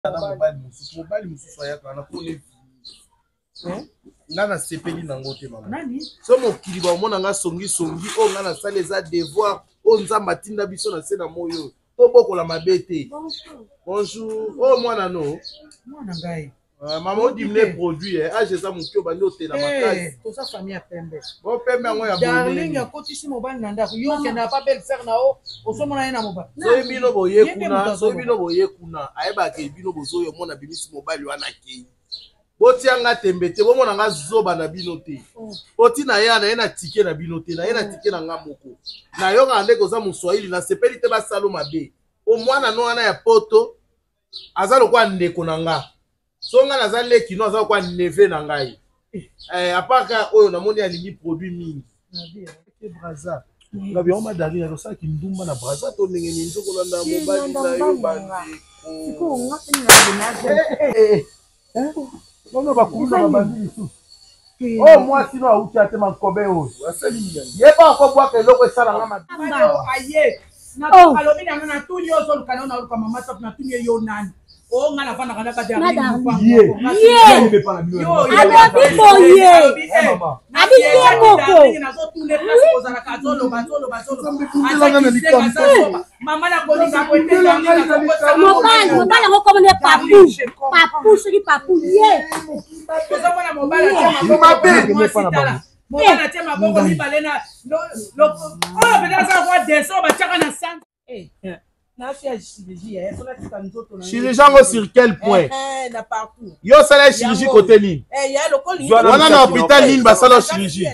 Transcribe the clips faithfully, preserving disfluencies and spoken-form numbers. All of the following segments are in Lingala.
mobali mususu mobali mususu ayaka na kone nga na sepeli nango te mama so mokili baomona nga songi songi oyo nga nasala eza devoir oyo nzambe atinda biso na se na moyo tobokola mabe te. Bonjour oyo mwana no mwana ngai mama odimine produit age eza moki oyo bandi otela makasi toza famille ya pembe bo pembe yango ya darling akotisi mobali na ndako yo okenda pa belle sere na o osomona ye na mobali soki bino boye kuna soki bino boye kuna ayebaka bino bozoyomona bimisi mobali wana akei botianga tembe te bomona nga zoba na bino te oti na ye na ye na tike na bino te na ye na tike na nga moko na yo nga ndeko za moswahili na sepeli te basalo mabe o mwana no wana ya poto aza lokwa ndeko na nga so nga naza leki no aza lokwa neve na ngai eh apaka oyo namoni alingi produit mingi ke braza nga bi oma dari ya sa ki ndumba na braza to ndenge ni nzoko landa mobali na yo bande siko nga tena eh eh non ba kuza ba bandi lisusu oh moi sino auti ate mankobe oyo asali ngani ye ba ko bwa ke loko esala nga mabamba aye na alobi na na tuni yo zo kana na ka mama top na tuni yo nani o nga na fana kana ka dari ye ye pa na bio alobi boye abi ye moko na zo tuni place ko zala ka zo lo ba zo lo ba zo lo mama na ko ni ka ko te na mobali mobali ngo ko ne papu papu soki papu ye toza mwana mobali atema maboko mwasitala mobali atema maboko mibale na oyo pena za kwa deso batiaka na centre eh nasi ya chirurgie ya sola tika nzoto na chirurgie ngo sur quel point eh na partout yo sala chirurgie côté nini eh ya lokoli wana na hôpital nini basala chirurgie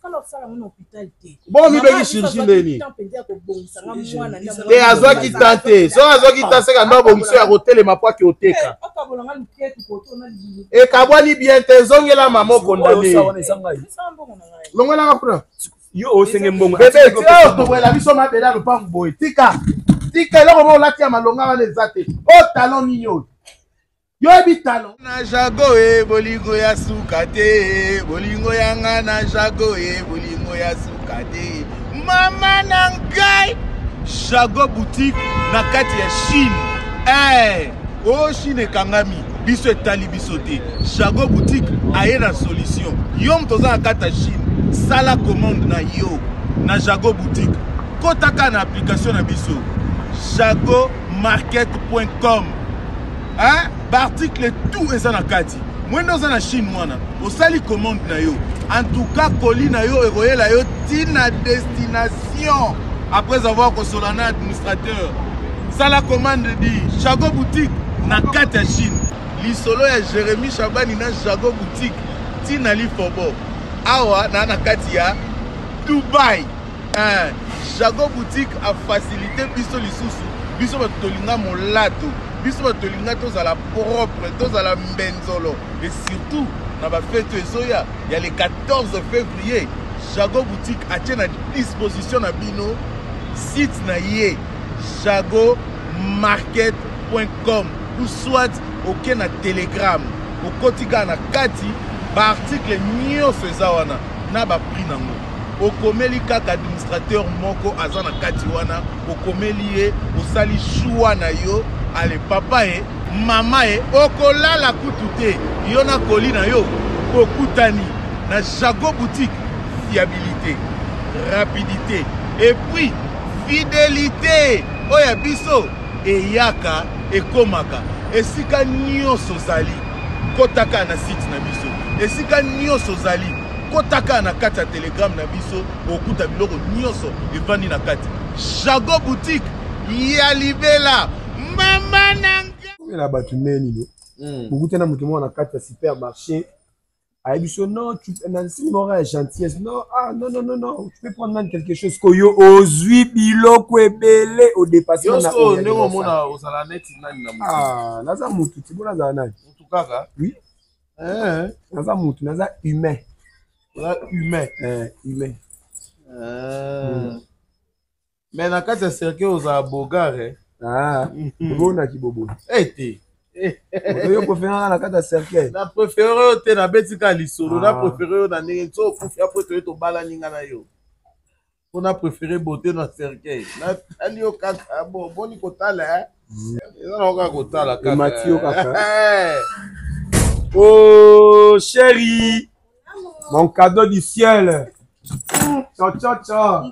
bon mi beki chirurgie ndeni te azwaki tante so azwaki tante ka ndo bongiso ya kotelema po ake oteka ekabwani bien te ezongela mama okondane longolanga kuna yo osenge mbongo bebe toboyela biso mabele ya lopango boye tika tika eloko mo olati ya malonga wana eza te o talon nini oyo yoyebi talon na jago e bolingo ya suka te bolingo yanga na jago e bolingo ya suka te mama na ngai jago boutique na kati ya Chine eh o Chine ekangami biso etali biso te jago boutique aye na solution yo moto oza na kati ya Chine sala commande na yo na jago boutique kotaka na application na biso jago market point com hein ba article tout eza na kati mwendo oza na Chine mwana osali commande na yo en tout cas colis na yo eroyela yo tina destination après avoir consolé na administrateur sala commande di jago boutique na kati ya Chine lisolo ya Jérémy Chabani na jago boutique tina li fobo awa na na kati ya Dubai hein jago boutique a facilité biso lisusu biso batolinga molato biso batolinga tozala propre tozala mbenzolo et surtout na ba fête ezoya ya le quatorze février jago boutique a tient à disposition na bino site na ye jago market point com ou soit aucun na telegram au kotika na kati ba article nyonso eza wana na ba prix nango okomeli kaka administrateur moko aza na kati wana okomeli ye osali choix na yo ale papa e mama e okolala kutu te yo na koli na yo okutani na jago boutique fiabilité rapidité et puis fidélité oya biso eyaka ekomaka esika nyonso zali kotaka na site na biso esika nyonso zali kotaka na kati ya telegram na biso okuta biloko nyonso evandi na kati jago boutique ya libela mama nanga la batu neni no beaucoup tena mutu mwana na kati ya supermarché ayebiso non tu nansi mora ya gentillesse non ah non non non non tu peux prendre même quelque chose ko yo ozwi biloko ebele au dépasser na yo so ndeko mona osala neti nani na mutu ah naza mutu tibona za nani mutu kaka oui eh naza mutu naza humain la humain eh humain euh mais na kati ya cercle oza bogare ah bona kibobo ete yo préféré na kati ya cercle na préféré te na betika lisolo na préféré na ndenge so kufi après to to bala ninga na yo on a préféré beauté na cercle na ali o kaka bon boni kotala Mathieu Kaka. Oh, chérie, mon cadeau du ciel. Ciao, ciao, ciao.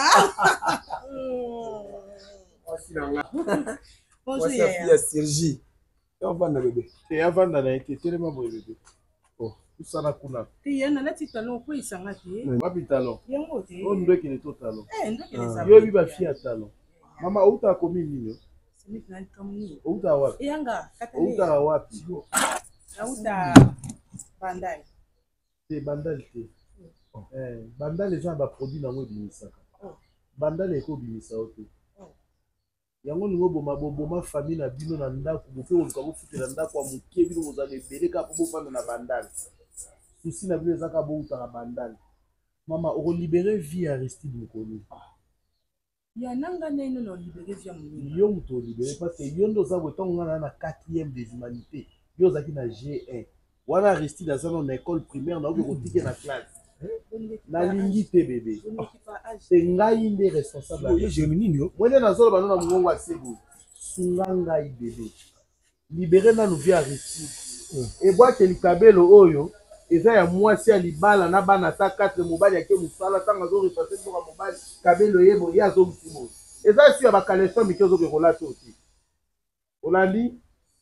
Bonjour, Yaya. Sergi. On va dans bébé. Et avant d'aller, tu es tellement beau bébé. Oh, tout ça n'a qu'une. Tu es un petit talon, quoi, il s'en a dit. Papi talon. On doit qu'il est tout talon. Eh, on doit Yo bi ba fille à talon. Maman, où t'as commis nini? C'est mis dans comme ni. Où t'as wapi? Yanga, Où t'as wapi? Où t'as bandai. C'est bandal té. Eh, bandal les gens ba produit dans mo bimisaka. Bandal eko bimisa oto. Yango ningo boma boma famille na bino na ndako bofe oluka bofutela ndako ya mokie bino bozala ebele kaka po bofanda na bandal. Susi na bino ezaka boutaka bandal. Mama okolibere vie ya Aristide Mokolo. Ya nanga neno no libéré via mon. Yo muto libéré parce que yo ndo za botonga na na quatrième des humanités. Yo zaki na G un. Wana Aristide azana na école primaire na oko kotike na classe. Na lingi te bébé. C'est ngai nde responsable. Yo Gemini yo. Mwene na zolo bano na mungongo asebo. Sunga ngai bébé. Libéré na nouveau Aristide. Et bois que likabelo oyo eza ya mwasi ya libala na bana ta quatre mobali yake musala tanga zo repasser pour mobali kabelo yebo ya zo mtimo. Eza si ya bakalesa mikezo ke relato aussi. Olandi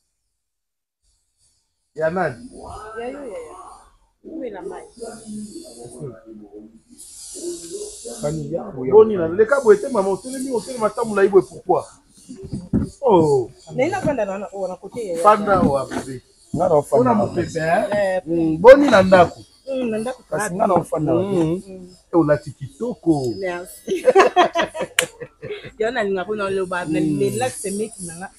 ya nani? Ya yo ya ya. Oui la mai. Bani ya boya. Boni na le kabo ete maman otelemi otelemi matamula ibwe pourquoi? Oh. Nena panda na na côté ya. Panda wa bébé. Ngana ofana. Ona mopepe hein? Boni na ndako. Mm, na ndako. Kasi ngana ofana. Mm. E olati kitoko. Merci. Yo na linga kuna lo ba na lela semeki nanga.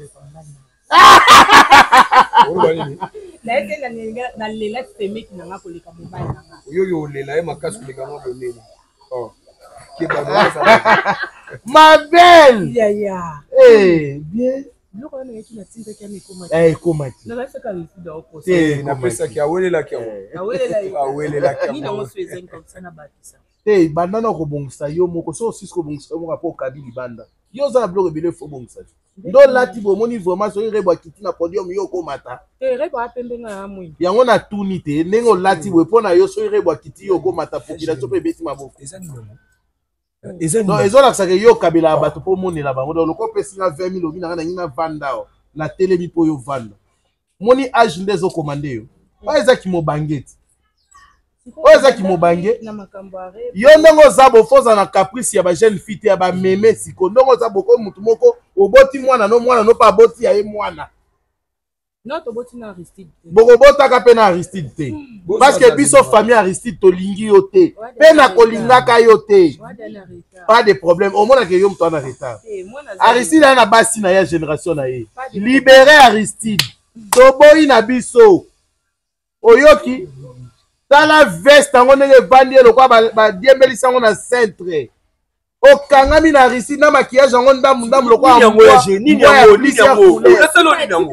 Na ete na linga na lela semeki nanga koleka mobile nanga. Yo yo lela e makasi koleka ngo bonene. Oh. Keba Ma belle. Ya ya. Eh, bien. Loko na yetu na tinda kia mikoma. Eh, komati. Na basa ka lisida oko. Eh, na pesa ki awelela ki. Awele la. Awelela ki. Ni na mo swezeng comme ça na batisa. Eh, banda na ko bongisa yo moko so six ko bongisa mo ko kabili banda. Yo za na bloc ebele fo bongisa. Ndo lati bo moni vraiment so rebwa kiti na podium yo ko mata. Eh, rebwa pembe nga amwe. Yango na tuni te nengo lati bo pona yo so rebwa kiti yo ko mata population pe beti maboko. Ezani nomo. Non, ils ont l'accès yo kabila bato po moni la bango. Donc ko pesinga vingt mille obi na na ngina vanda o. La télé mi po yo vanda. Moni age ndezo commander yo. Ba ezaki mo bangeti. O ezaki mo bange. Na makambo are. Yo ndongo za bo foza na caprice ya ba jeune fille ya ba meme siko. Ndongo za boko mutu moko oboti mwana no mwana no pa boti ya ye mwana. Non to boti na Aristide. Boko bota ka pe na Aristide te. Parce que biso famille Aristide to lingi yo te. Pe na kolinga ka yo te. Pas de problème. Au moins que yo mto na retard. Aristide na basi na ya génération na ye. Libérer Aristide. Toboyi na biso. Oyoki. Dans la veste ngo ndenge bandi lo kwa ba diembelisa ngo na centre. Okangami na Aristide na maquillage ngo ndamu ndamu lo kwa yango ya génie ni yango ni yango. Naselo ni yango.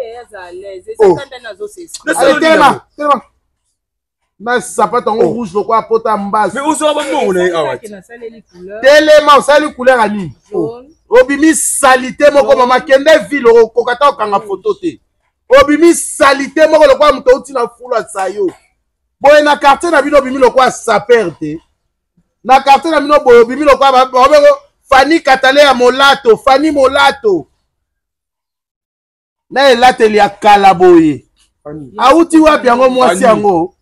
Tellement, tellement. Na sapato ngo rouge lo kwa pota mbasi. Mais uso ba mbongo na awati. Tellement osali couleur ani. Obimi salité moko mama kende ville okokata okanga photo te. Obimi salité moko lo kwa muto uti na fulu asayo. Boye na quartier na bino obimi lo kwa saper te. Na quartier na bino boye obimi lo kwa ba Fanny Katale ya Molato, Fanny Molato. Na elateli ya kala boye. Auti wapi yango mwasi yango?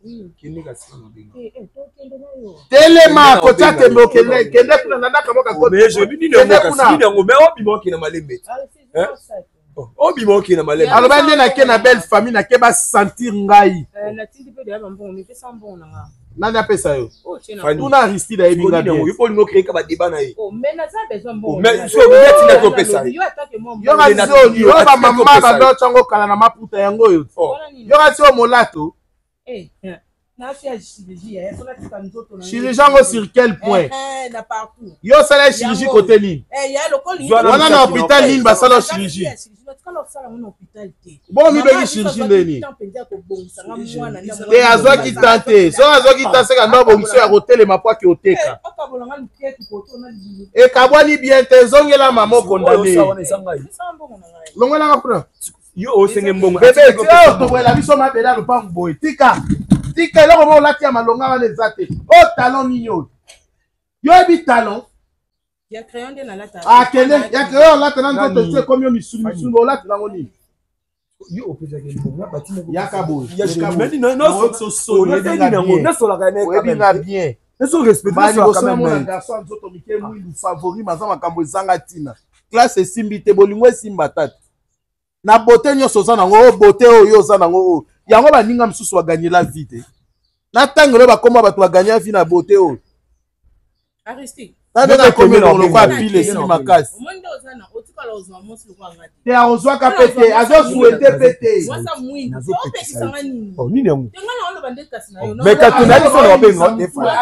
Telema kota tembe okende kende kuna ndaka moka kota. Mais je dis non moka sini yango mais obimo ki na malembe. Hein? Obimo ki na malembe. Alors ben na ke na belle famille na ke ba sentir ngai. Euh na tindi pe de ba mbongo mais pesa mbongo nga. Nani apesa yo? Tuna Aristide ayebi nga bien. Yo poli no créer ka ba débat na ye. Oh mais na za besoin mbongo. Mais so bien tina ko pesa. Yo attaque moi. Yo ga zo yo ba mama ba do chango kala na maputa yango yo. Yo ga zo Molato. Eh. chirurgien ngo sur quel point yo sala chirurgie côté nini wana na hôpital nini basala chirurgie bon mibeki chirurgie ndeni te azwaki tante so azwaki taseka ndo bongiso ya kotelema po ake oteka ekabwani bien te ezongela mama okondane longolanga kuna yo osenge mbongo bebe toboyela biso mabele ya lopango boye tika tika eloko mo olati ya malonga wana eza te o talon nini oyo yoyebi talon akende ya crayon olata na nzoto esi ekomi yo misulu misulu olati nango nini yaka boyeoyebinga bien baliboso na mona garso ya nzoto mike mwindu favori maza makambo ezanga ntina klase esimbi te bolingo esimba tata na bote nyonso oza nango oyo bote oyo oza nango oyo yango baninga mosusu baganyela vi te na ntango leo bakoma bato baganya vi na bote oyo tandeka komi lokwa pile esili makasi te azwaka pe te azosuete pe te nini yango mekatonali sona babenga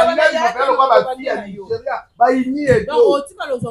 bayini edo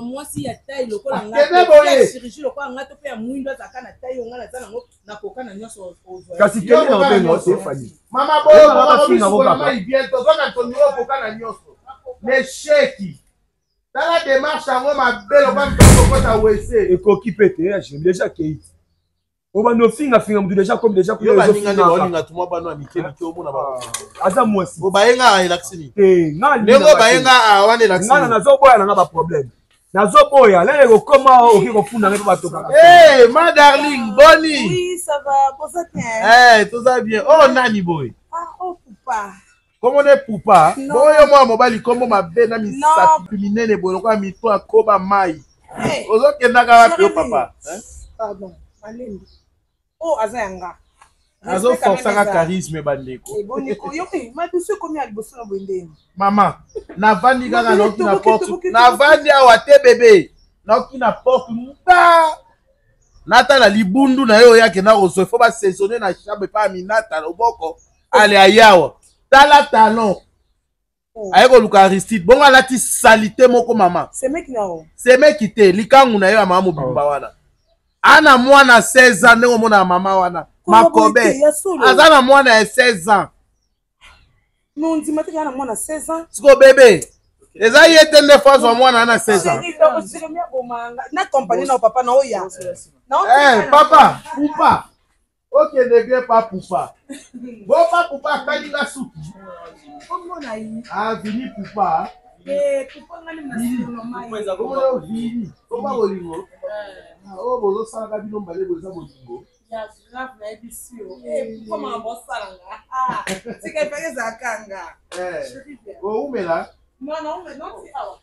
kasi keli na babenga otefani mama boyobientôt tozwaka tonio okoka na nyonso mesheki tala démarche yango mabe lokola moto okota wese ekoki pe te déjà keiti obanda ofingafinga motu déjà comme déjà yo baninga nde baolinga tuma bano ya mike mike omona aza mwasi obayenga elaksini te ndenge obayenga wana elaksini ngana nazoboya nanga baproblème nazoboya lelo ekokoma oki kofunda ngai mpo batokaka eh ma darling boni oui ça va posa bien eh toza bien oh nani boy ah oh pupa Comment on est poupa? Boyo moi mobali comme ma belle na misapi minene boyo kwa mito akoba mai. Ozo kendaka wapi o papa? Hein? Pardon. Malindi. Oh azanga. Azo força ka charisme bandeko. Eh boniko yo eh ma biso komi aliboso na bondeni. Mama, na vandi kaka na ki na porte. Na vandi awa te bébé. Na ki na porte muta. Nata la libundu na yo yake na roso faut ba saisonner na chambre pa minata loboko. Ale ayawa. Tala talon. Aye ko luka Aristide. Bongo alati salité moko mama. C'est mec nao. C'est mec qui te likangu na yo mama mobimba wana. Ana mwana seize ans ndeko mona mama wana. Makobe. Azana mwana ya seize ans. Non ndima te kana mwana seize ans. Siko bébé. Eza yete nde fois mwana ana seize ans. Na compagnie na papa na oya. Eh papa, poupa. Ok, ne viens pas poupa. Bon pas poupa kalinga souki. Ah vini poupa. Eh poupa ngani mnasino mai. Comment vini? Comment bolingo? Ah oh bozo sala ka bino mbale boza bolingo. Ya grave na ebisio. Eh comment bo sala nga? Ah, sika peke za kanga. Eh. Bo umela? Non non, mais non si awa.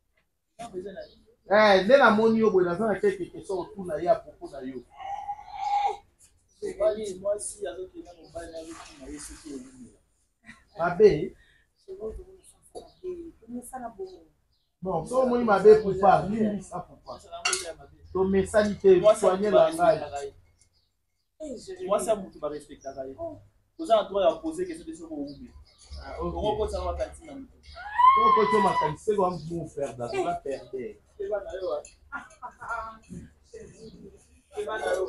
Eh, nena moni yo boza na quelque question autour na ya propos na yo. Moi si avec les gens mobile avec qui m'a laissé qui est Mabe. Bon, so moi mabe poupa, ni ça poupa. To mesani te soigner la ngai. Moi ça mutu ba respecta ngai. Vous avez droit à poser question de ce que vous voulez. On va ça va cantine na mutu. Donc quand tu m'as dit c'est quoi mon faire dans la perdre. C'est pas na yo. C'est pas na yo.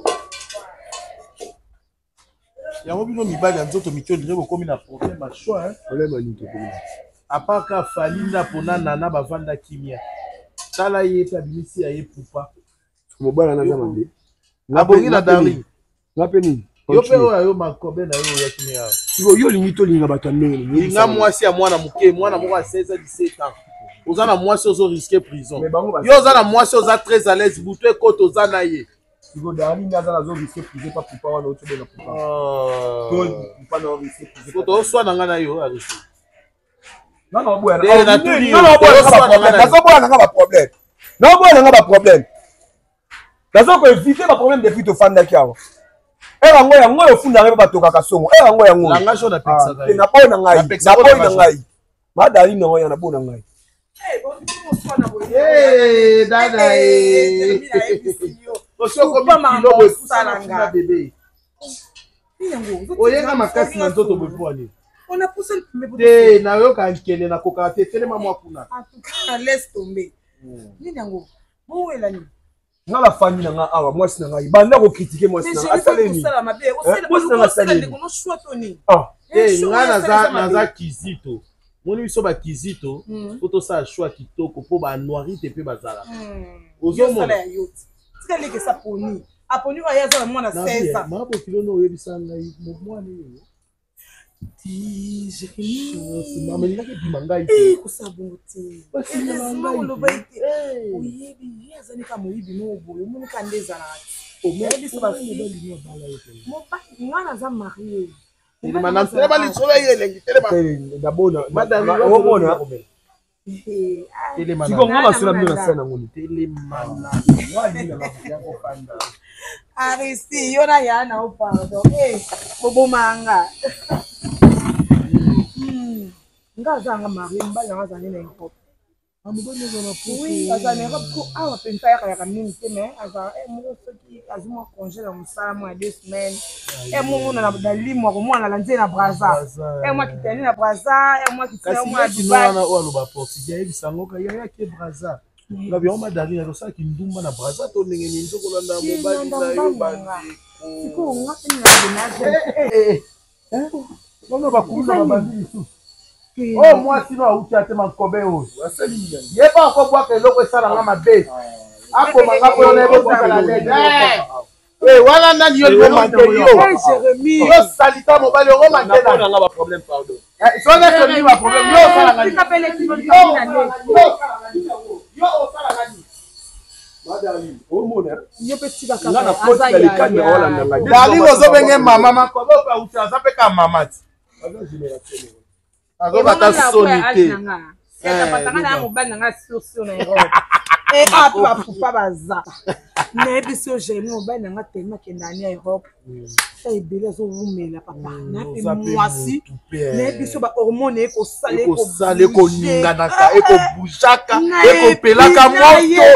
Yango bino mibali ya nzoto mikio ndire bokomi na problème à choix hein. Problème ni to komi. À part ka falinda pona nana bavanda kimia. Tala yeta bimisi ya yepupa. Mobala na zamande. Abongi na darling. Ngape nini? Yo pe oyo yo makobe na yo ya kimia. Yo yo lingi to linga batandenge ni. Linga mwasi ya mwana muke, mwana moko a seize à dix-sept ans. Oza na mwasi ozo risquer prison. Yo oza na mwasi oza très à l'aise, buto ekoto oza na ye. Sigo dani ngaza na zo risquer prison pa pupa wana oto be na pupa. Oh. To pupa na risquer prison. Koto so na ngana yo a risquer. Non non boya. Na tuli. Non non boya na problème. Nazo boya na ba problème. Non boya na ba problème. Nazo ko éviter ba problème depuis to fanda ki awo. Era ngo ya ngo yo funda ngebe batoka kasongo. Era ngo ya ngo. La ngacho na peksa ngai. Na po na ngai. Na po na ngai. Ma dali no ya na po na ngai. Eh bon tu so na boye. Eh dada eh. Osho ko kilo bo salanga bébé. Oyenga makasi na nzoto bo poni. On a poussé le premier bout. Te na yo ka nkele na koka te telema moi kuna. En tout cas, laisse tomber. Ni nango. Bon et la nuit. Nga la famille nanga awa moi si nanga banda ko critiquer moi si nanga asaleni. Ça la mabe. Aussi le le kono choix toni. Ah. Eh nga naza naza kizito. Moni biso ba kizito, photo ça choix kitoko po ba noiri te pe bazala. Ozo mo. Tika leke sa poni. Aponi wa yaza na mwana seize ans. Ma po kilo no yebisa ngai mo mwana yo. Ti Jérémy. Maman il a que bimangai. Eh ko sa bonté. Parce que bimangai. Lo baite. Oyebi yaza ni ka moyibi no boyo. Moni ka ndezala. O me biso ba fi ba linyo bala yo. Mo ba ngwana za marié. Il m'a annoncé ba li soleil elengi telema. D'abord madame o mona. Telema. Siko ngoma sura mino na sana ngoni. Telema. Wali na ya ko fanda. Arisi yona yana o pardon. Eh bobo manga. Hmm. Ngaza nga marié mbala ngaza ni na nkop. Amubone zona po. Oui, aza ne ko awa pensa ya kaya kamini te mais aza eh mo soki azuma congé na musala mo deux semaines. Eh mo na na limo ko mo na lanze na Brazza. Eh mo kitani na Brazza, eh mo kitani mo na Dubai. Na o aloba portugais bisango ka ya ke Brazza. Na bi on ma dari na ça ki ndumba na Brazza to ndenge ni nzoko landa mobali na yo bandi. Siko ngati na binage. Eh eh. Ono ba kuna ba bandi su. Oh moi sinon auti ate mankobe o. Wasali ngani. Ye ba ko bwa ke loko sala nga mabe. Ako manga ko na ebo sala le. Eh wala ndani yo le mante yo. Eh Jérémy. Yo salita mobali o mante na. Na ba problème pardon. Eh so na ko ni ba problème yo sala nga. Tu t'appelles qui veut dire na le. Yo o sala nga ni. Madame, o mona. Yo petit ka Nga na pote ya likanda wala nanga. Dali ozo benge mama makobo ka uti azape ka mamati. Aga génération. Azo bata sonité. Eh patanga na mobali na nga sur na Europe. Eh apa pupa baza. Na ebiso Jérémy mobali na nga tellement kendani ya Europe. Ça ebele zo vumela papa. Na pe mwasi. Na ebiso ba hormone ko sale ko sale ko ninga naka e ko bujaka e ko pelaka moto.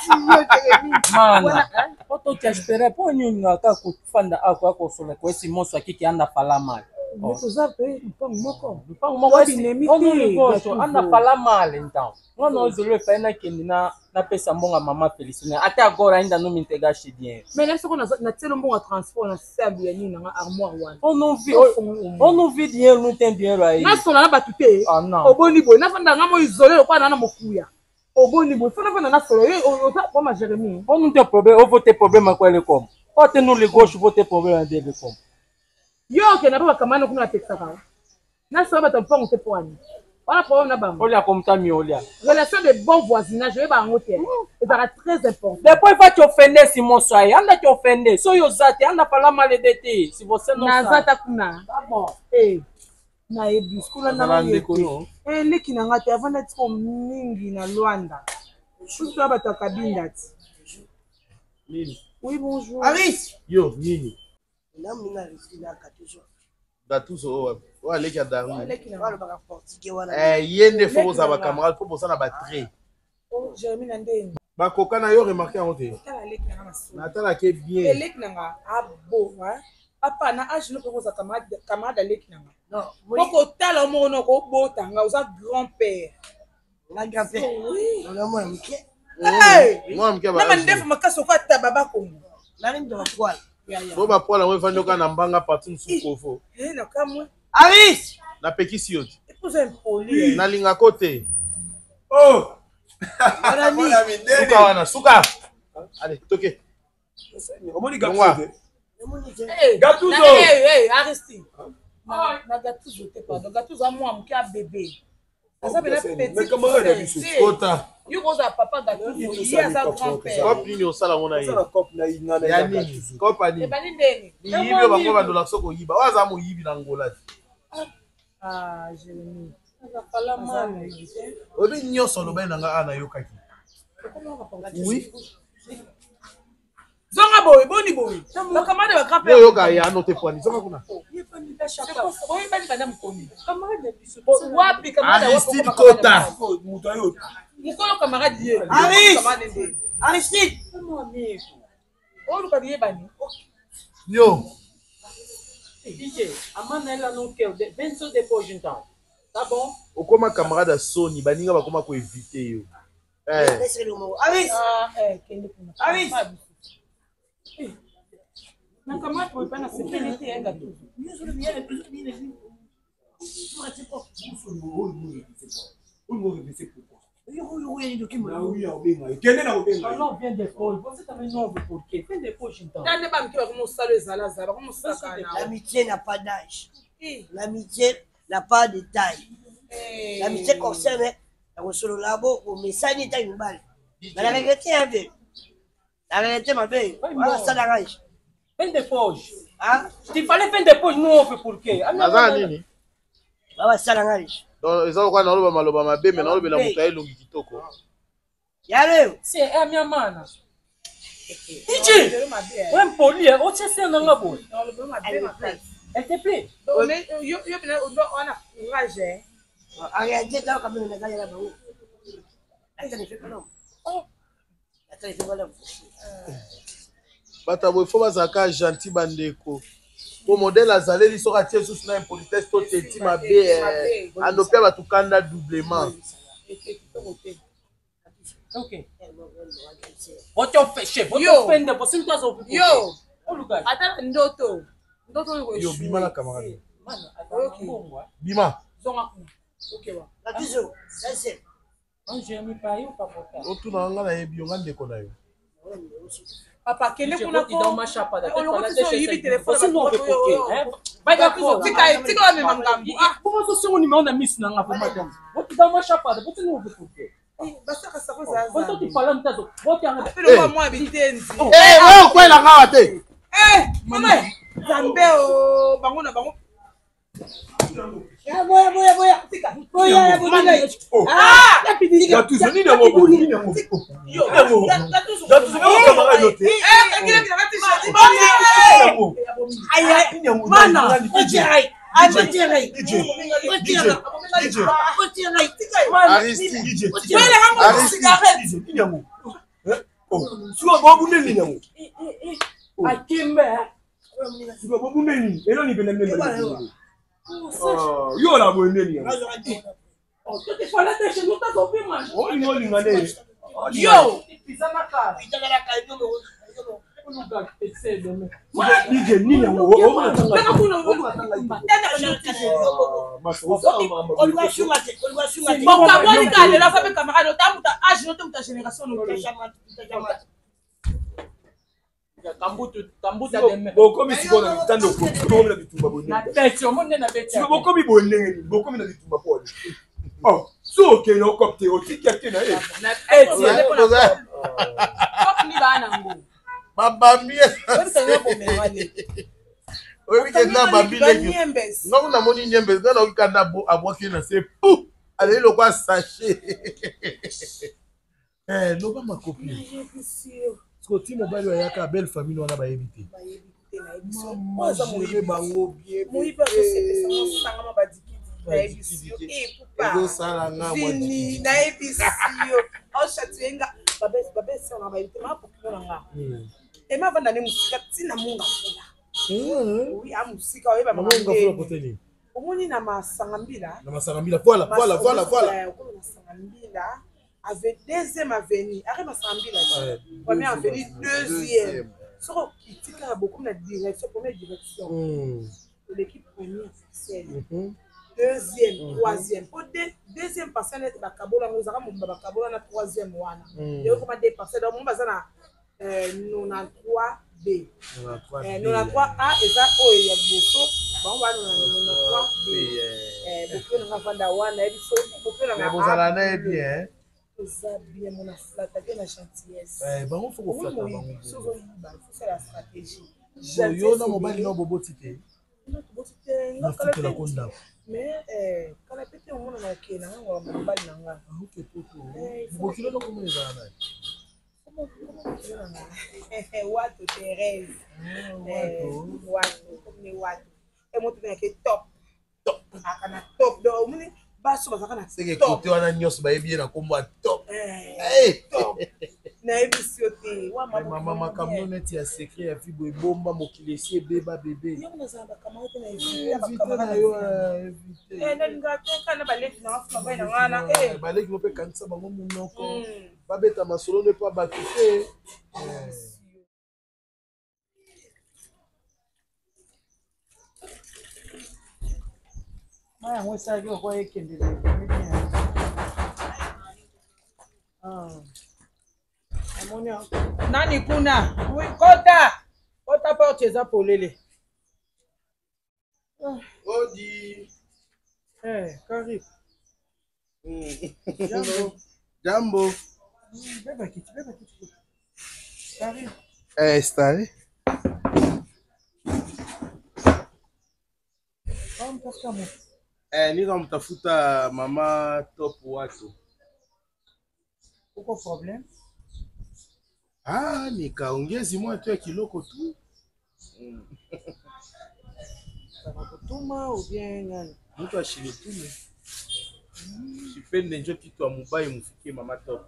Mana. Oto tu espérais pour nous ngaka ko fanda akwa ko sole ko esi monso akiki anda fala mal. Oza pe mpango moko. Mpango moko binemi te. Anda fala mal então. Ngona ozolo fa na kendi na na pesa mbonga mama Félicine. Ata agora ainda não me entregar chez bien. Mais là ce qu'on a na telo mbonga transport na sabu ya nini na armoire wana. On nous vit on nous vit bien nous tem bien là. Na sola na batute. Ah non. Oboni boy na fanda ngamo isolé kwa na na mokuya. Oboni boy fana fana na sola o ta kwa ma Jérémy. On nous te problème, on vote problème quoi les comme. Quand nous les gauche voter problème des comme. Yo ke na ba kamana kuna teksa ka. Na so ba tampongo te poani. Wala problème na bango. Olia comme ta mi olia. Relation de bon voisinage ba ngote. Et ça très important. Depois vai te offender si mon soir, anda te offender. So yo zate anda fala mal de te. Si você não na sabe. zata kuna. Tá bom. Eh. Na ebi skula na Na yeko. ndeko. Eh leki na ngate avanda tiko mingi na Luanda. Shuka ba ta kabinda. Nini? Oui bonjour. Aris. Yo nini? Na mina risina katuzo. Gatuzo o o aleki adamu. Leki na Wala baka portugais wana. Eh yende fo za ba camarade ko bosana ba trait. Oh Jérémy na ndeni. Ba koka na yo remarquer en te. Tala leki na maso. Na tala ke bien. Leki na nga abo, hein. Papa na age no ko za camarade camarade leki na nga. Non, oui. Poko tala mo no ko bota nga uza grand-père. La grand-père. Oui. Non, moi, mke. Hey! Moi mke ba. Na mandefu makaso kwa tababa kongo. La rimbe wa poil. Ya ya. Bo ba pola we vando ka na mbanga patu msukofo. Eh na kamwe. Aris. Na pekisi yo. Ekuza impoli. Na linga kote. Oh! Voilà mi. Suka wana suka. Allez, toke. Omoni Ngwa. gato. Eh, Gatuzo. na- Eh, eh, Aristide. Na na gatuzo te pardon. Gatuzo a moi mke a bébé. Asa bela petit. Mais comment elle a vu ce Kota. You go za papa gatuzo. Il Il faut y a ça, sa les grand-père. Kop nini osala mona Ça ye. la coupe na ina na Ya ya nini? Gatuzo. Kop Eh ani. bani ndeni. Ni yibi bango bandola soko yiba. Waza mo yibi na ngola. Ah, Jérémy. Fala mal. Obi nyonso loba na nga ana yokaki. Oui. Zonga boy, boni boy. Na kamade ba grand-père. Yo yoka ya anote pwani. Soka kuna. Oyi bani bana mkomi. Wapi kamade wapi? Aristide Kota. Muta yo. Mukolo camarade ye. Aris. Kamade ndeni. Aristide. Oyi luka ye bani. Yo. D J, amana ela no que vem só depois então. Tá bom? O como a camarada Sony, baninga vai como éviter eu. É. Laisse le mot. Avis. Ah, é, quem lhe conhece. Avis. Na camada foi para nascer, ele tem ainda tudo. Não vem depois, você também não ouve por quê? Vem depois então. Nani ba mkiwa kama usalo ezala zala kama usaka na. L'amitié n'a pas d'âge. L'amitié n'a pas de taille. L'amitié concerne la solo labo au message ta une balle. La vérité un peu. La vérité ma belle. Voilà ça l'arrange. Vem depois. Ah, Te falei vem depois, não ouve por quê? Naza nini? voilà ça l'arrange. Donc ils ont quoi na loba maloba mabe mais na loba na mutai longi kitoko. Yale. Sim, é a minha mana. D J, vem poli, o que você não acabou? Elle te plaît? Yo yo bina ndo ona courage. En réalité là quand même on a gagné là-bas. Attends, il fait pas non. Oh. Attends, il fait pas non. Bata boy faut bazaka gentil bandeko. Pour modèle azaleli so ratie sous na impolitesse to teti mabe anopia batukanda doublement. Ok. What you fechê? What you fende? Você não tá ouvindo? Yo. O lugar. Ata ndoto. Ndoto ngo Yo bima na camarade. Mano, okay. Bom, Bima. Zonga. OK wa. La toujours. Ça c'est. On j'ai mis pas eu pas botar. Otu na nga na yebi nga ndeko na yo. Papa kele kuna ko. Dá uma chapada. Deixa eu ir telefone. Você não ouve por quê? Vai dar coisa. Tika tika me mangambo. Ah, como você é um animal na miss na ngava madame. Vou te dar uma chapada. Você não ouve por quê? Basta ka sako za. Vou te falando tazo. Vou te arranjar. Pelo kwa mwa bitenzi. Eh, wewe kwela ngawa te. Eh, mama. Zambe o bango na bango. Ya boya boya boya. Tika. Boya ya boya. Ah, ya pidi. Ya tu zoni na mo boni na mo. Yo. Ya tu zoni na mo camarade noté. Eh, kile kile kati shadi. Aïe aïe. Mana. Otirai. Aïe otirai. Otirai. Otirai. Aristide. D J. Wele hango cigarette. D J. Inyango. Oh, suwa bo bunde ni nyango. Akimbe. Suwa bo bunde ni. Elo ni bena nenda. Oh, yo la bo nenda ni. Oh, tu te falei deixa não tá ouvindo mais. Oh, ni oli ngane. Yo. Pisa na cara. Itagara kai no. O lugar que você deu. D J ni nyango. Oh, ma tanga. Beka kuna ngo. On doit soumater, on doit soumater. Bon, kaboni kale la fa be camarade tamuta âge no tamuta génération no. Kambutu, kambuta de Boko mi siko na bitando ko ko na bitumba boni. na tete, o monde na tete. Siko boko mi bonne, boko mi na bitumba pole. Oh, so ke no kopte o tikete na e. Na tete le pona. Kop ni bana ngo. Babambi. Webisa nyabo mewale. Oyebi ke nga babile ke. Nga kuna moni nyembe nga na ukanda bo aboki na se pou. Ale lo kwa sachet. Eh, no ba makopi. Parce que ti mobile wa yaka belle famille wana ba éviter. Ba éviter na émission. Moi ça mo yé bango bien. Mo yé pas que c'est ça mo sanga ma badiki. Na émission et poupa. Ego sala nga mo. Fini na émission. O chatuenga babes babes on va éviter ma pour que nga. Et ma vanda ne musika tina munga fula. Oui, a musika oyeba mama munga fula koteni. Omoni na masangambila. Na masangambila voilà voilà voilà voilà. Okolo na masangambila avec deuxième avenue. Arrête masangambila. Première avenue, deuxième. Soko kitika beaucoup na direction, première direction. L'équipe première officielle. Deuxième, troisième. Pour deuxième personne est bakabola ngozaka mo bakabola na troisième wana. Et comment des personnes dans mon bazana quatre-vingt-treize B. quatre-vingt-treize A eza oyo ya boso bango bana na quatre-vingt-treize B. Eh bokyo na vanda wana ebiso bokyo na mais bozala na bien. Oza bien mon attaquer la gentillesse. Eh bango faut ko flata bango. Sozo yiba, faut faire la stratégie. Yo na mobile no bobotite. Na bobotite na futa la konda. Mais eh kana pete on na kena ngwa mobile na nga. OK poto. Bokilo no komo eza na. Watu Thérèse. Watu, comme watu. Et moi tu viens que top. Top. Akana top. Donc muni baso bazaka na. C'est que côté wana nyos ba yebi na kombo top. Eh. Top. nayebi yo te wa mama makambo neti ya secret ya fibo ebomba mokili esi ebeba bebe yo nazala bakamara te na évite na yo évite nalinga te kana baleki na wafuna bai na wana baleki no mpe kanisa bango monoko babeta masolo nde mpo bato te ma yango esalaki okoya ekendele nani kuna kota kota porte eza polele odi eh karibu jambo jambo beba kiti beba kiti karibu eh stari Tafuta mu. Eh, niko mtafuta mama top watu. Uko problem? Ah, nikaongezi mwa tu ya kiloko tu. Mm. Kutuma ou bien ngani? Mtu ashilitume. Mm. Sipende njo kitu wa mubai mfikie mama top.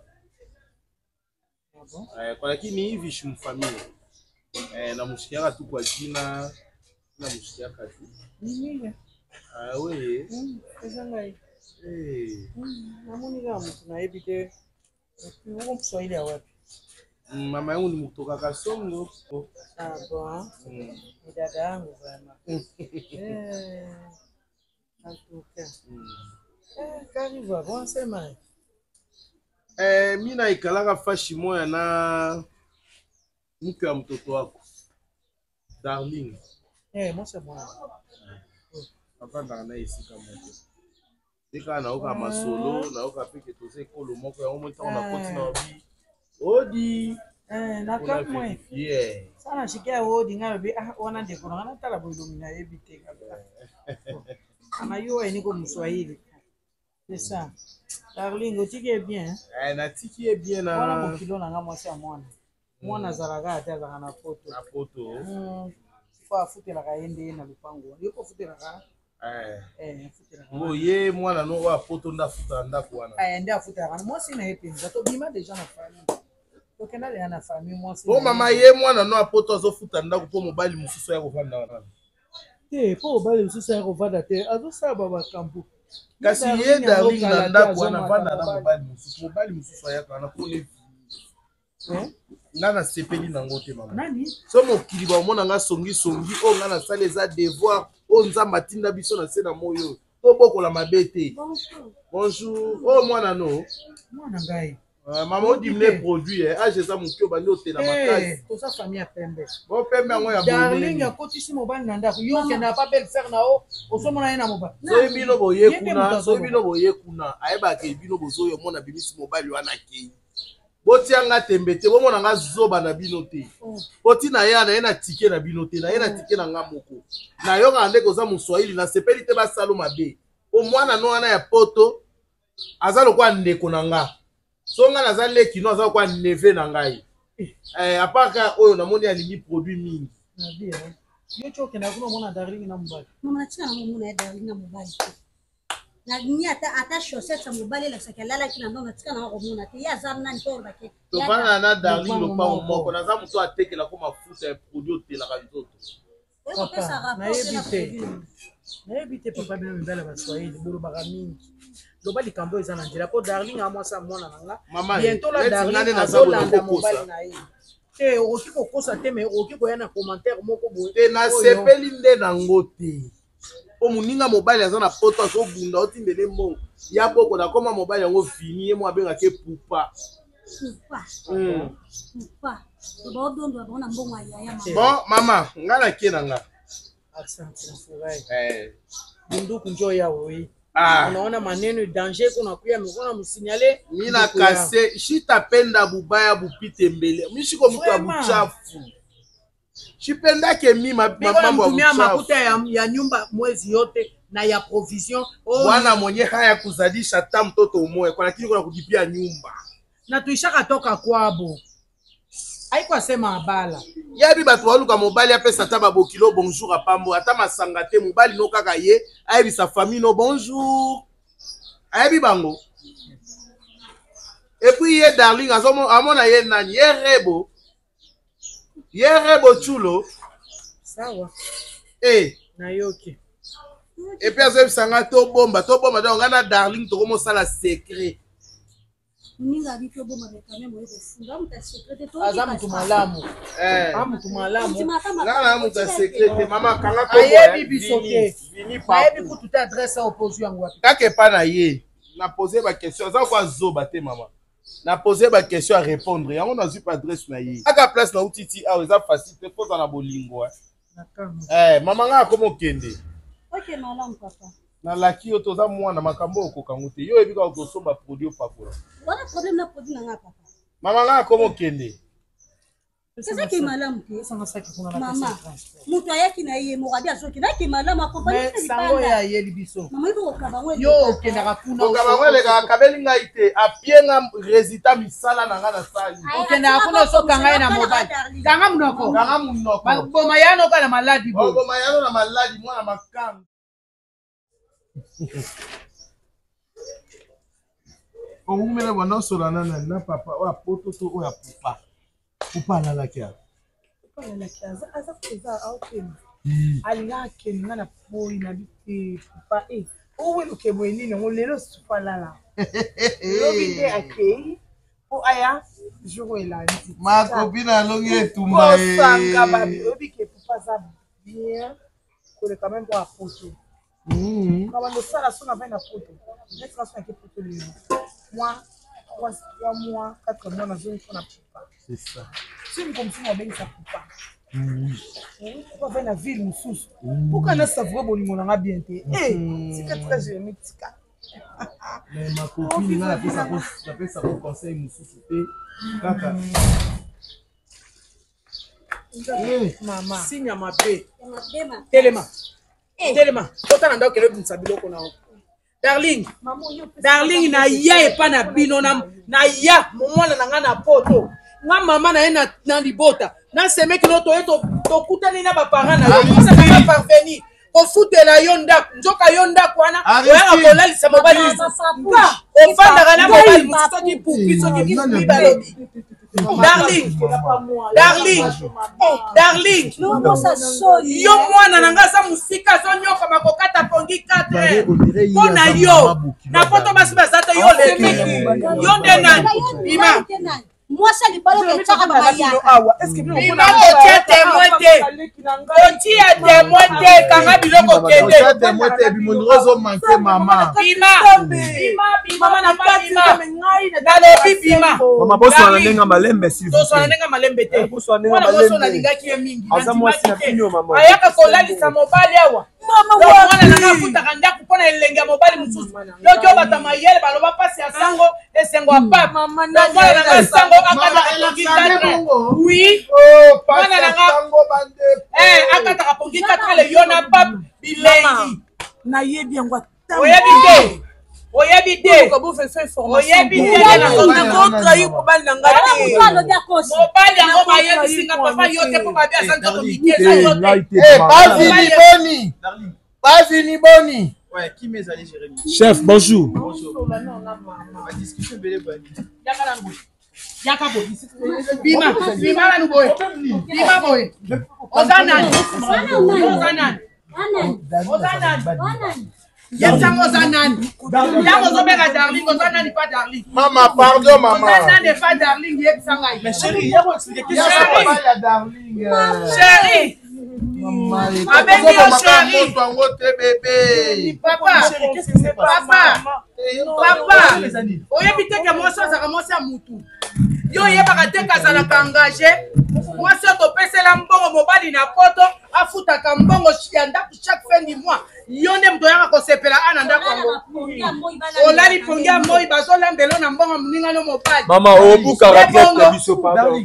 Ah bon? Eh, kwa lakini hivi shimfamia. Eh, na mshikiaka tu kwa jina na mshikiaka tu. Nini? Ah oui. Mm, eza ngai. Eh. Mm, namoni la mtu na ebite. Uko mswahili ya wapi? Mm, mama yangu ni mtoka Kasongo. Ah bon. Mm. Ni dada yangu bwana. Eh. Antuka. Mm. Eh, karibu hapo sema. Eh, mimi naikalaka fashi moya na mke wa mtoto wako. Darling. Eh, moi c'est moi. Papa ndana isika moto. Dika na oka masolo, na oka peke tose kolo moko ya omo ta na koti na obi. Odi. Eh, na kamwe. Yeah. Sana shikia odi ngabe ah wana ndeko na tala boilo mina ebite kabisa. Ama yo ni ko Mswahili. C'est ça. Darling, otiki est bien. Eh, na tiki est bien na. Wana mokilo na nga mwasi ya mwana. Mwana zalaka ata zalaka na poto. Na poto. Mm. Kwa futela kaende na lupango. Yoko futela ka. Eh. Eh, futela ka. Ngo ye mwana no wa poto nda futa ndako wana. Eh, nda futela ka. Mwasi na yepenza to bima déjà na famille. To kena le na famille mwasi. Po mama ye mwana no apoto azo futa ndako po mobali mususu ya kovanda wana. Eh, po mobali mususu ya kovanda te. Azo saba ba kampu. Kasi ye darling na ndako wana vanda na mobali mususu. Mobali mususu ya kana po le. Eh? Nga na sepeli nango te mama. Nani? So mokili ba omona nga songi songi o nga na sala eza devoir o nzamba tinda biso na se na moyo. To bokola mabe te. Bonjour. Bonjour. Oh mwana no. Mwana ngai. Uh, mama o dimne produit eh. Ah jeza mukio bandi o te na makasi. Eh, to sa famille ya pembe. Bo pembe ngo ya Darling bonne. ya kotisi mobali na ndako. Yo ke na pas belle faire na o. Osomona ye na mobali. So bino boye kuna, so bino boye kuna. Ayeba ke bino bozo yo mona bimisi mobali wana ke. Boti anga tembe te bomona nga zoba na bino te. Boti na ya na ye na tike na bino te, na ye na tike na nga moko. Na yo nga ndeko za Mswahili na sepeli te basalo mabe. O mwana no wana ya poto azalo kwa ndeko na nga. So nga naza leki no azalo kwa neve na ngai. Eh apaka oyo namoni alingi produit mingi. Na bien. Yo choke na kuna mona darling na mobali. Mama tika na mona ya darling na mobali. Na ni ata ata chaussette sa mobali la sakala kina ndo tika na ko mona te ya zamna ni to bake. To bana na darling lo pa moko na za muto atekela ko mafuta ya produit te la ka bitoto. Na yebite. Na yebite papa bino mbele ba Swahili buru baka mingi. Loba likambo eza na njela po darling amwa sa mwana nanga. Bientôt la darling azolanda mobali na ye. Te oki ko kosa te mais oki ko yana commentaire moko boye. Te na sepeli nde nango te. Po muninga mobali aza na poto azo bunda otindele mbongo. Ya boko na koma mobali yango fini ye mo abenga ke pupa. Pupa. Mm. Pupa. Ba odondo ba na mbongo ya ya mama. Bon mama, ngala ke nanga. Asante na furahi. Eh. Bunduku njoo ya wewe. Ah. Unaona maneno danger kuna kuya mkona msinyale. Mina kase shitapenda bubaya bupite mbele. Mishiko mtu abuchafu. Shipenda ke mima mambo ya makuta ya, ya nyumba mwezi yote na ya provision. Oh, bwana mwenye haya kuzalisha hata mtoto umoe kwa lakini kuna kujipia nyumba. Na tuishaka toka kwabo. Haiko sema abala. Yabi batu waluka mobali apesa taba bokilo bonjour apambo ata masanga te mobali no kaka ye ayebi sa famille no bonjour. Ayebi bango. Et puis ye darling azomo amona ye nani ye rebo. Ye rebo chulo. Sawa. Eh, na yoki. Et puis azo sanga to bomba, to bomba donc ngana darling to komo sala secret. Ninga bito bomba quand même oyo kufunga muta secret to. Aza mtu malamu. Eh. Amu mtu malamu. Ngana muta secret mama kanga ko. Ayebi bisoke. Ayebi ku tuta adresse opposition yango wapi. Kake pa na ye. Na poser ba question, ça quoi zoba te maman. Na poser ba question à répondre. Yango na zupa adresse na ye. Aka place na utiti ah eza facile te poza na bolingo. Eh, mama nga komo kende. Ok malamu papa. Na laki yo toza mwana makambo okokango te. Yo ebika okosomba produit pakola. Wala problème na produit na nga papa. Mama nga komo kende. C'est qui malamu te. Mama. Mutu ayaki na ye moradi azoki na ki malamu accompagner mais sango ya yeli biso. Mama iko kabango. Yo kendaka kuna. Okabango le ka kabeli nga ite apienga résultat misala na nga na sali. Okendaka kuna so kanga na mobile. Kanga munoko. Kanga munoko. Boma yano kana maladi bo. Boma yano na maladi mwana makanga. Ongumela bwana solana na na papa wa poto to o ya papa. Papa na la kia. Papa na la kia. Aza kuza auke. Alinga kenga na poi na bite papa eh. Owe lo ke boyini ngo lelo supa lala. Lo bite akei. O aya jour elandi. Ma copine alongi etumba eh. Sanga babi obi ke papa za bien. Ko le quand même pour approcher. Mhm. Quand on ça la son avec la photo. Je transfère que photo lui. Moi trois mois, quatre mois dans une fois na papa. C'est ça. Si me comme si on ben ça papa. Mhm. Pourquoi venir la ville mususu? Pourquoi na savourer bolingo na bien té. Eh, c'est que très j'aime tika. Mais ma copine là fait ça ça fait ça conseil mususu té. Kaka. Eh, maman. Signe ma bé. Telema. Telema, tota na ndako kele binsa biloko na o. Darling, darling na ya epa na bino na na ya mwana na nga na poto. Nga mama na ye na na libota. Na seme kilo to eto to kutani na ba parents na yo. Ça va parvenir. Ko futela yo ndako, nzoka yo ndako wana. Oya ko lalisa mobali. O fanda na mobali muso ki pupi so ki pupi balobi. Darling, darling, darling, yo mwana nanga sa musika zo nyoka makokata pongi quatre pona yo na poto basi bazata yo lemeki yo ndenani bima moi ça libalo ke tsaka mama ya est-ce que bima otia témoin te otia témoin te kanga biloko kende otia témoin te bimondrozo manke mama bima bima bima na bima na lobi bima mama boso na nenga malembe si boso na nenga malembe te boso na nenga malembe boso na lingaki ye mingi aza mwasi na pinyo mama ayaka kolalisa mobali awa mama wana na nafuta ndako pona elenga mobali mususu yoki obata mayele baloba pasi ya sango esengo apa mama na na sango akata pongi quatre oui oh mwana na sango bande eh akata pongi quatre le yona pap bilengi na yebi yango oyebi te oyebi te oyebi te na kontra yi mobali na ngati mobali yango mayebi singa papa yote po babi asanta komikeza yote eh basi ni boni basi ni boni. Ouais, qui m'est allé Jérémy? Chef, bonjour. Bonjour. La discussion belle bonne. Yaka na boy. Yaka boy. Bima, bima na boy. Bima boy. Ozana. Ozana. Ozana. Yaka Ozana. Yaka Ozobeka darling, Ozana ni pas darling. Maman, pardon maman. Ozana n'est pas darling, yep sanga. Mais chérie, il y a pas expliquer qui c'est pas ya darling. Chérie. Maman, avec yo chérie. Bébé. Papa, qu'est-ce que c'est papa? Papa, oyebi te ke mwasi azaka mwasi ya mutu. Yo yebaka te kazalaka engagé. Mwasi otopesela mbongo mobali na poto afutaka mbongo ya ndako chaque fin du mois. Yo nde moto oyaka kosepela ana ndako yango. Olali pongi ya moi bazolambela na mbongo moninga no mobali. Mama obuka raquette biso pardon.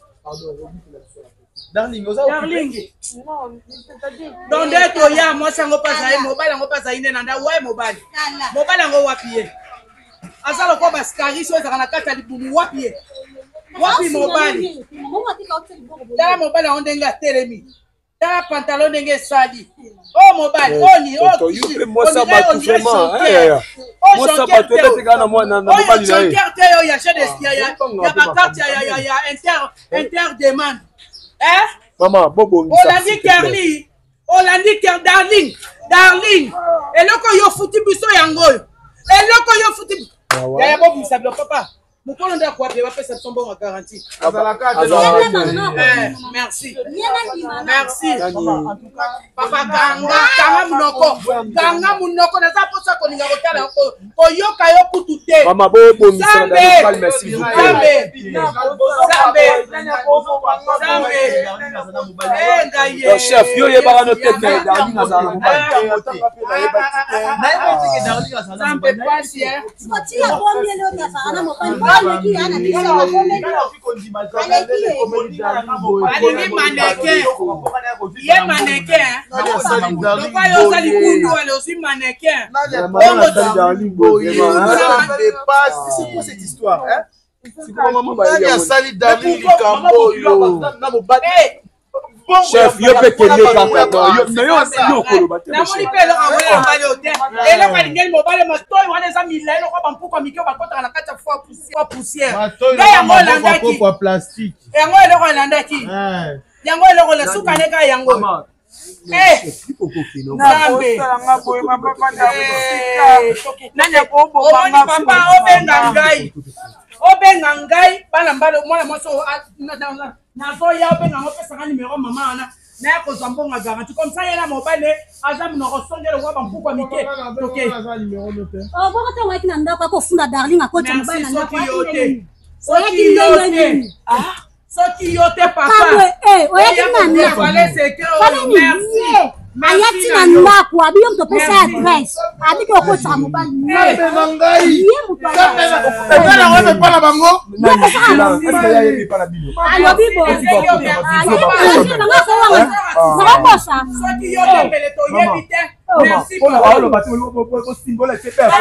Darling, oza darling. Donc dès to ya mwasi yango paza mobali yango paza ine na nda wa mobali. Mobali yango wapi ye? Azalo ko baskari so ezaka na kati ya libumu wapi ye? Wapi mobali? Dala mobali yango ndenge atelemi. Dala pantalon ndenge esali. Oh mobali, oni, oh tu peux moi ça va tout vraiment. Moi ça va te mettre gars na moi na na pas lire. Joker te yo ya chez des ya ya ya ba carte ya ya ya inter inter demande. Hein? Maman, bobo. Olandi Kerli. Olandi Ker darling. Darling. Eloko yo futi biso yango. Eloko yo futi. Ya ya bobo ça bloque papa. Mukolo nda kwa beba pesa tombo en garantie. Merci. Merci. En tout cas, papa ganga ganga munoko. Ganga munoko na za posa ko ninga kotala ko koyoka yo kutute. Mama bobo misala na calme s'il vous plaît. Zambe. Zambe. Eh ngaye. Chef, yo yeba no tête na darling na za mobile. Zambe pasi eh. Skoti ya bombe leo ya sana mobile. Aleki mannequin. Il est mannequin. Donc pas yo sali kundu ale aussi mannequin. C'est quoi cette histoire hein? C'est quoi maman ba ya sali darling likambo yo. Chef, yo pe kende kaka yo mais yo yo koloba te. Na moni pe lo awela mbali hotel. Et lo kalingeli mobile mastoy wana za milelo kwa bampuko mikyo bakota na kata fois poussière poussière. Ya yango landaki kwa plastique. Yango eloko landaki. Eh. Yango eloko le suka ne ka yango. Eh. Nambe. Nanya bobo papa obenga ngai. Obenga ngai bana mbalo mwana moso na zo ya obenga ngopesa ka numéro mama ana na ya kozwa mbongo garantie comme ça yela mobile aza mno kosongela kwa bampuko mike. OK. Oh boko te wa kina ndako ko funda darling akota mobile na ndako. Soki yote. Ah. Soki yote papa. Eh, oya kina ndako. Merci. Ayati na ndako abiyo mtopesa adresse. Abi ko ko sa mobile. Eh ngai. Bana wana pala bango. Alo bibo. Soki yote mbele to yebite. Merci pour la le bateau le symbole c'est pas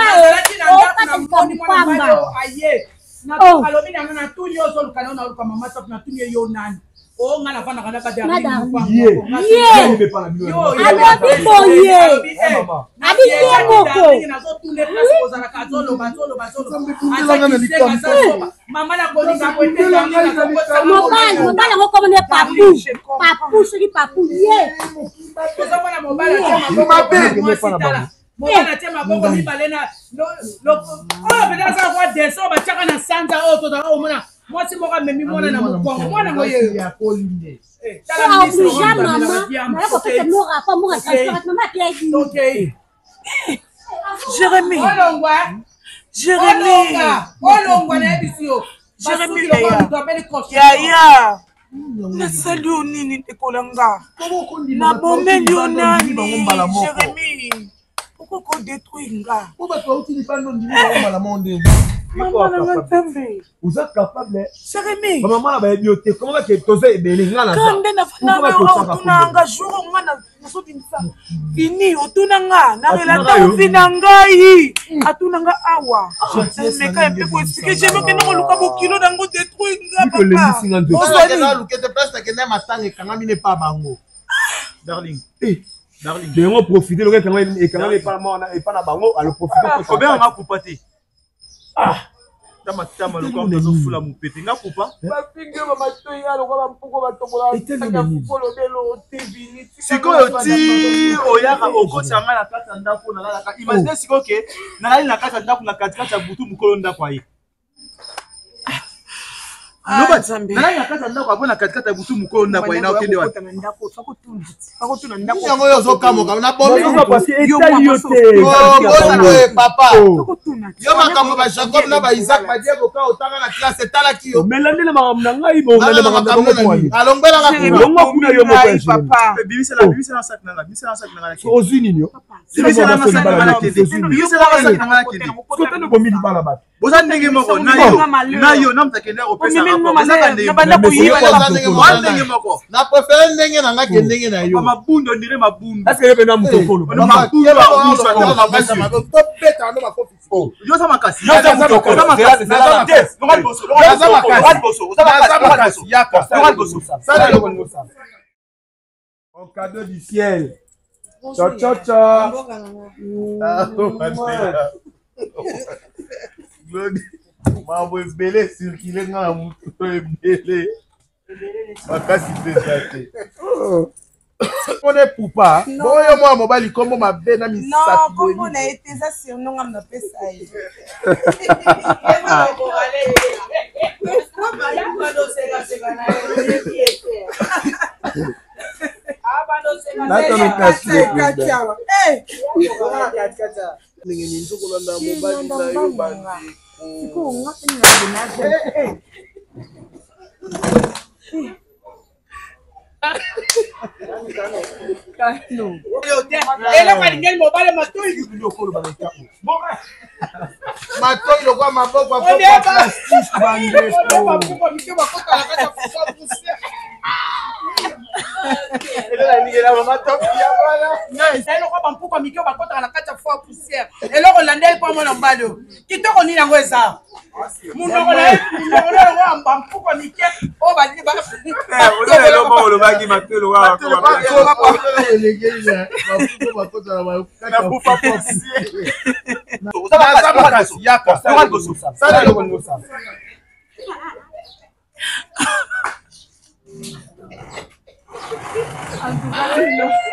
na alobi na na tuni ozo lukana na luka mama top na tuni yo nani o ngana vana kana ka dari ye yo alobi boye abi ye moko na zo tuni place kozala ka zolo bazolo bazolo mama na kolinga ko etela mobile mobile ngoko mone papu papu suri papu ye kozo mona mobile ma Mobana tema bongo mibale na lo oh beda za kwa deso ba chaka na sanza o to da o mona mwasi moka memi mona na mukongo mona moye ya kolinde eh tala ministre mama na ko pete mora pa mora transport mama piedi OK Jérémy olongwa Jérémy olongwa na ebisio Jérémy ya ya na salu nini tekolanga na bomeli onani Jérémy pourquoi détruire nga pourquoi toi tu dis pas non dis pas la monde vous êtes capable Jérémy maman na ba bioté comment va que toze ebele nga na ça kande na na otuna nga jour nga na soti nsa fini otuna nga na relata fina ngai atuna nga awa mais quand même pour expliquer je veux que nous luka bo kilo dango détruire nga papa on va luka te place que na matanga kanga mine pa bango darling eh darling de on profiter le quand même et quand même pas moi et pas na bango alors profiter pour bien ma coupaté ah tama tama le corps de fula mu pété nga coupa ba pinge ba matoyi alo kwa mpuko ba tobola ya fukolo belo tv siko yoti oyaka okotsa nga na kata ndako na la imagine siko ke na la na kata ndako na kata kata butu mukolo ndako ayi Loba zambe. Na ya kata ndako abona katikata butu mukolo ndako ina okende wapi? Ndako fakotuna. Fakotuna ndako. Yango yozo kamoka na bombe. Parce que eta yote. Oh papa. Fakotuna. Yo makambo ba Jacob na ba Isaac ba Diego ka otanga na classe tala kiyo. Melandela makambo na ngai bo na makambo ko kwani. Alongela ka kuna. Longo kuna yo moko papa. Bibisa la bibisa na sak na la bibisa na sak na la. Ozuni nyo. Bibisa na sak na la kende. Bibisa na sak na la kende. Ko tane bo mili bala ba. Boza ndenge moko na yo. Na yo na mtakende opesa rapport. Na préféré ndenge na ngaki ndenge na yo. Mabundo ndire mabundo. Est-ce que yebe na mutokolo? Mabundo mabundo na la basa mabundo. Top beta no makofi. Oh, yo sa makasi. Yo sa mutokolo. Yo sa makasi. Na makasi. Local bosso. Local makasi. bosso. Local makasi. Yaka. Local bosso. Ça le Congo ça. En cadeau du ciel. Ciao, ciao, ciao. Mambo ebele circule nga na mutu ebele makasi mpenza te mpona epupa boyo mwana mobali kombo mabe na misapi kombo na ye te eza sirnonga napesa ye ndenge ninzokolanda mobali na yo bandeko eloko alingeli mobali matoi matoi lokwa maboko aplastique bandeko eloko bampuka mikio bakotaka na kati ya foi poussière eloko landeli mpo mwana mobali oyo kitoko nini yango eza munoko na ye bampuka mike oyo olobaki matelo Yaka.